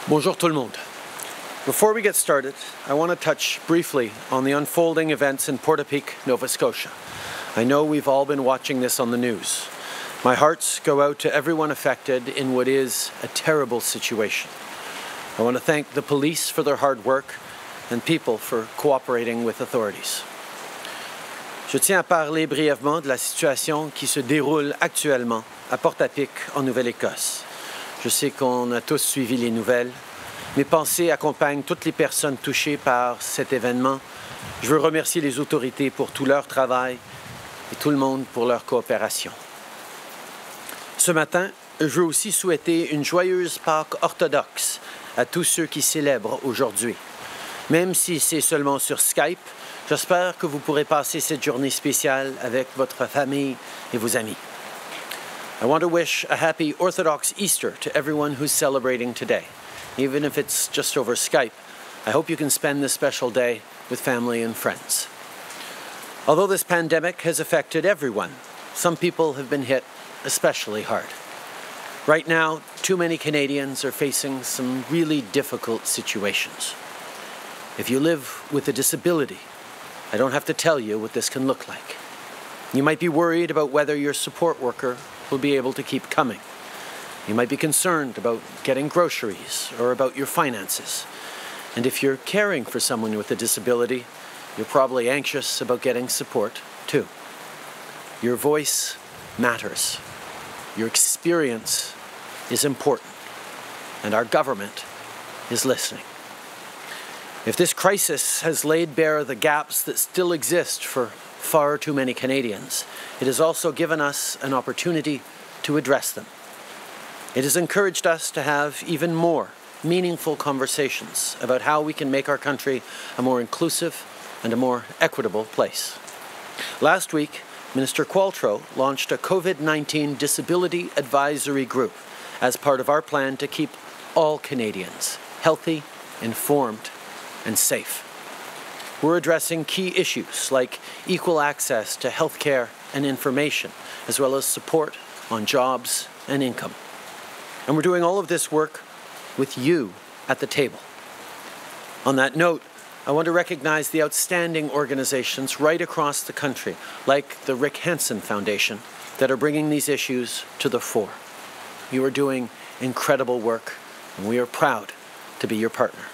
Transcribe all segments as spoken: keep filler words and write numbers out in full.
Bonjour tout le monde. Before we get started, I want to touch briefly on the unfolding events in Portapique, Nova Scotia. I know we've all been watching this on the news. My hearts go out to everyone affected in what is a terrible situation. I want to thank the police for their hard work and people for cooperating with authorities. Je tiens à parler brièvement de la situation qui se déroule actuellement à Portapique, en Nouvelle-Écosse. Je sais qu'on a tous suivi les nouvelles. Mes pensées accompagnent toutes les personnes touchées par cet événement. Je veux remercier les autorités pour tout leur travail et tout le monde pour leur coopération. Ce matin, je veux aussi souhaiter une joyeuse Pâques orthodoxe à tous ceux qui célèbrent aujourd'hui. Même si c'est seulement sur Skype, j'espère que vous pourrez passer cette journée spéciale avec votre famille et vos amis. I want to wish a happy Orthodox Easter to everyone who's celebrating today. Even if it's just over Skype, I hope you can spend this special day with family and friends. Although this pandemic has affected everyone, some people have been hit especially hard. Right now, too many Canadians are facing some really difficult situations. If you live with a disability, I don't have to tell you what this can look like. You might be worried about whether your support worker will be able to keep coming. You might be concerned about getting groceries or about your finances. And if you're caring for someone with a disability, you're probably anxious about getting support too. Your voice matters. Your experience is important. And our government is listening. If this crisis has laid bare the gaps that still exist for far too many Canadians, it has also given us an opportunity to address them. It has encouraged us to have even more meaningful conversations about how we can make our country a more inclusive and a more equitable place. Last week, Minister Qualtrough launched a COVID nineteen Disability Advisory Group as part of our plan to keep all Canadians healthy, informed, and safe. We're addressing key issues like equal access to health care and information, as well as support on jobs and income. And we're doing all of this work with you at the table. On that note, I want to recognize the outstanding organizations right across the country, like the Rick Hansen Foundation, that are bringing these issues to the fore. You are doing incredible work, and we are proud to be your partner.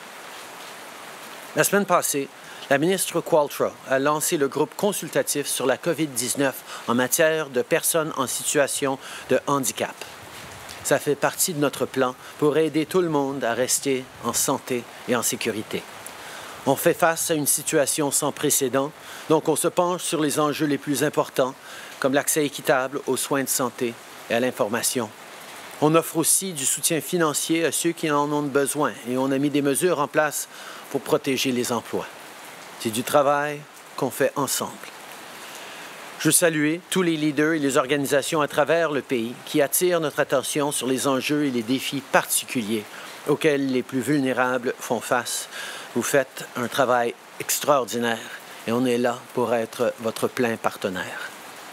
La semaine passée, la ministre Qualtrough a lancé le groupe consultatif sur la COVID dix-neuf en matière de personnes en situation de handicap. Ça fait partie de notre plan pour aider tout le monde à rester en santé et en sécurité. On fait face à une situation sans précédent, donc on se penche sur les enjeux les plus importants, comme l'accès équitable aux soins de santé et à l'information. On offre aussi du soutien financier à ceux qui en ont besoin et on a mis des mesures en place pour protéger les emplois. C'est du travail qu'on fait ensemble. Je veux saluer tous les leaders et les organisations à travers le pays qui attirent notre attention sur les enjeux et les défis particuliers auxquels les plus vulnérables font face. Vous faites un travail extraordinaire et on est là pour être votre plein partenaire.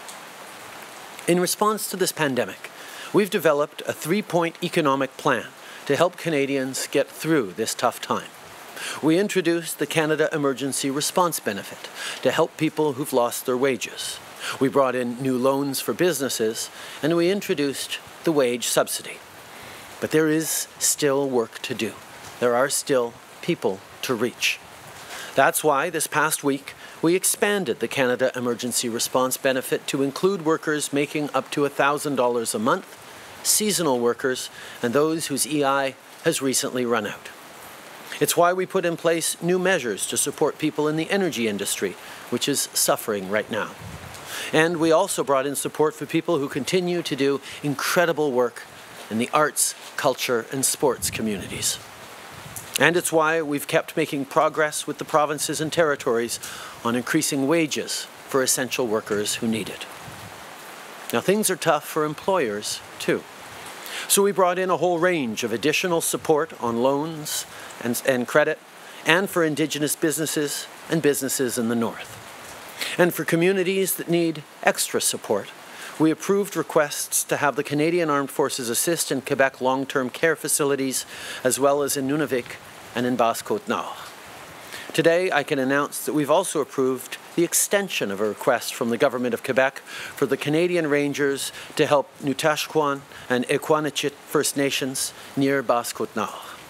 In response to this pandemic, we've developed a three-point economic plan to help Canadians get through this tough time. We introduced the Canada Emergency Response Benefit to help people who've lost their wages. We brought in new loans for businesses, and we introduced the wage subsidy. But there is still work to do. There are still people to reach. That's why this past week, we expanded the Canada Emergency Response Benefit to include workers making up to one thousand dollars a month, seasonal workers, and those whose E I has recently run out. It's why we put in place new measures to support people in the energy industry, which is suffering right now. And we also brought in support for people who continue to do incredible work in the arts, culture, and sports communities. And it's why we've kept making progress with the provinces and territories on increasing wages for essential workers who need it. Now, things are tough for employers, too. So we brought in a whole range of additional support on loans and, and credit, and for Indigenous businesses and businesses in the North. And for communities that need extra support, we approved requests to have the Canadian Armed Forces assist in Quebec long-term care facilities, as well as in Nunavik and in Basse-Côte-Nord. Today, I can announce that we've also approved the extension of a request from the Government of Quebec for the Canadian Rangers to help Nutashquan and Equanichit First Nations near Basse-Côte-Nord.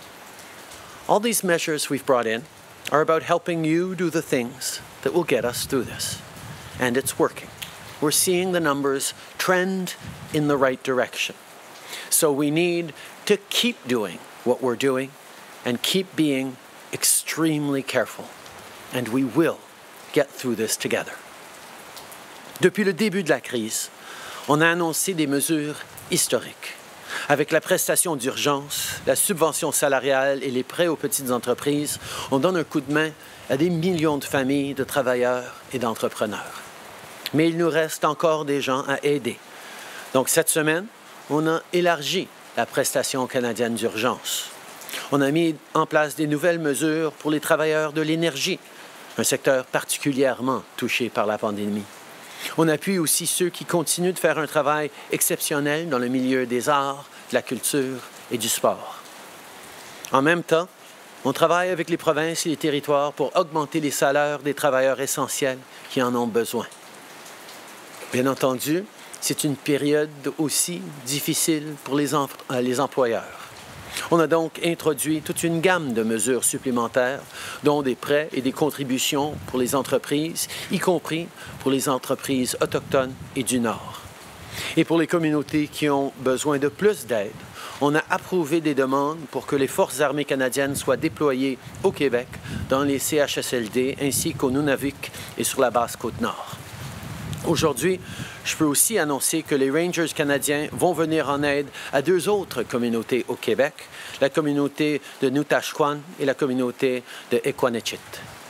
All these measures we've brought in are about helping you do the things that will get us through this. And it's working. We're seeing the numbers trend in the right direction. So we need to keep doing what we're doing and keep being extremely careful. And we will get through this together. Depuis le début de la crise, on a annoncé des mesures historiques. Avec la prestation d'urgence, la subvention salariale et les prêts aux petites entreprises, on donne un coup de main à des millions de familles, de travailleurs et d'entrepreneurs. Mais il nous reste encore des gens à aider. Donc cette semaine, on a élargi la prestation canadienne d'urgence. On a mis en place des nouvelles mesures pour les travailleurs de l'énergie, un secteur particulièrement touché par la pandémie. On appuie aussi ceux qui continuent de faire un travail exceptionnel dans le milieu des arts, de la culture et du sport. En même temps, on travaille avec les provinces et les territoires pour augmenter les salaires des travailleurs essentiels qui en ont besoin. Bien entendu, c'est une période aussi difficile pour les, em- les employeurs. On a donc introduit toute une gamme de mesures supplémentaires, dont des prêts et des contributions pour les entreprises, y compris pour les entreprises autochtones et du Nord. Et pour les communautés qui ont besoin de plus d'aide, on a approuvé des demandes pour que les Forces armées canadiennes soient déployées au Québec, dans les C H S L D, ainsi qu'au Nunavik et sur la Basse-Côte-Nord. Aujourd'hui, je peux aussi annoncer que les Rangers canadiens vont venir en aide à deux autres communautés au Québec, la communauté de Nutashquan et la communauté de Equanichit.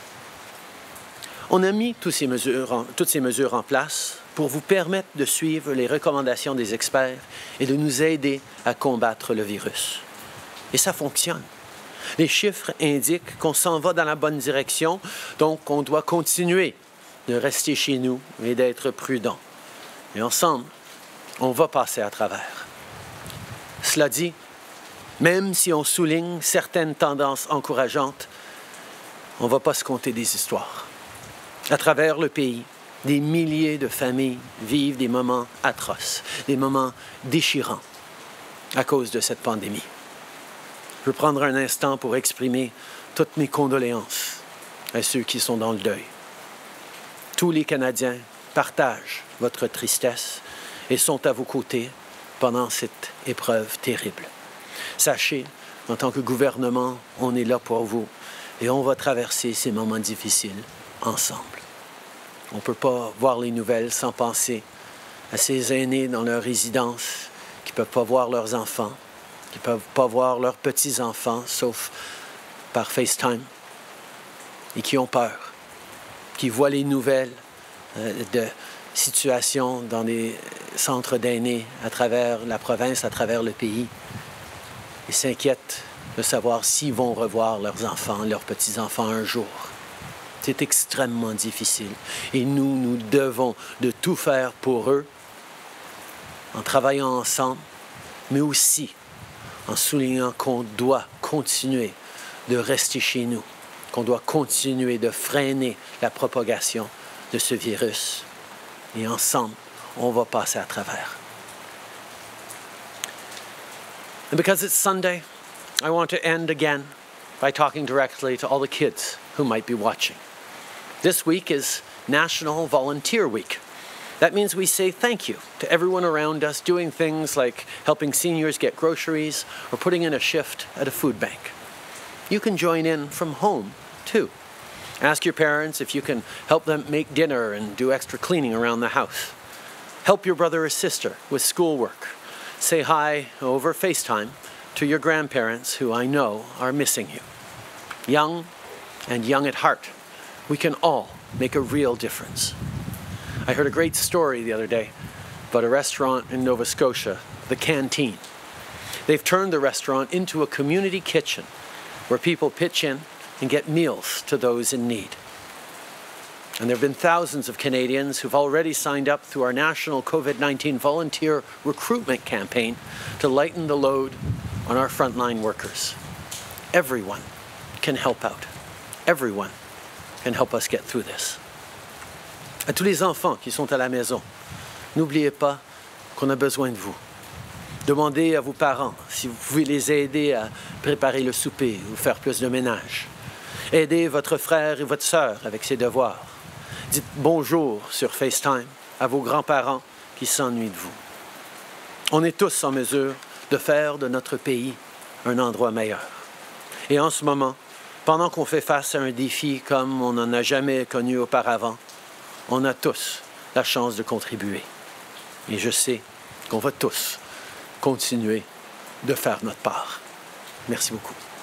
On a mis toutes ces mesures en, toutes ces mesures en place pour vous permettre de suivre les recommandations des experts et de nous aider à combattre le virus. Et ça fonctionne. Les chiffres indiquent qu'on s'en va dans la bonne direction, donc on doit continuer de rester chez nous et d'être prudents. Et ensemble, on va passer à travers. Cela dit, même si on souligne certaines tendances encourageantes, on ne va pas se conter des histoires. À travers le pays, des milliers de familles vivent des moments atroces, des moments déchirants à cause de cette pandémie. Je veux prendre un instant pour exprimer toutes mes condoléances à ceux qui sont dans le deuil. Tous les Canadiens partagent votre tristesse et sont à vos côtés pendant cette épreuve terrible. Sachez, en tant que gouvernement, on est là pour vous et on va traverser ces moments difficiles ensemble. On ne peut pas voir les nouvelles sans penser à ces aînés dans leur résidence qui ne peuvent pas voir leurs enfants, qui ne peuvent pas voir leurs petits-enfants, sauf par FaceTime, et qui ont peur, qui voient les nouvelles euh, de situations dans des centres d'aînés à travers la province, à travers le pays, et s'inquiètent de savoir s'ils vont revoir leurs enfants, leurs petits-enfants un jour. C'est extrêmement difficile. Et nous, nous devons de tout faire pour eux, en travaillant ensemble, mais aussi en soulignant qu'on doit continuer de rester chez nous, qu'on doit continuer de freiner la propagation de ce virus. Et ensemble, on va passer à travers. And because it's Sunday, I want to end again by talking directly to all the kids who might be watching. This week is National Volunteer Week. That means we say thank you to everyone around us doing things like helping seniors get groceries or putting in a shift at a food bank. You can join in from home, too. Ask your parents if you can help them make dinner and do extra cleaning around the house. Help your brother or sister with schoolwork. Say hi over FaceTime to your grandparents who I know are missing you. Young and young at heart, we can all make a real difference. I heard a great story the other day about a restaurant in Nova Scotia, the Canteen. They've turned the restaurant into a community kitchen where people pitch in and get meals to those in need. And there have been thousands of Canadians who've already signed up through our national COVID nineteen volunteer recruitment campaign to lighten the load on our frontline workers. Everyone can help out. Everyone can help us get through this. À tous les enfants qui sont à la maison, n'oubliez pas qu'on a besoin de vous. Demandez à vos parents si vous pouvez les aider à préparer le souper ou faire plus de ménage. Aidez votre frère et votre sœur avec ses devoirs. Dites bonjour sur FaceTime à vos grands-parents qui s'ennuient de vous. On est tous en mesure de faire de notre pays un endroit meilleur. Et en ce moment, pendant qu'on fait face à un défi comme on n'en a jamais connu auparavant, on a tous la chance de contribuer. Et je sais qu'on va tous continuer de faire notre part. Merci beaucoup.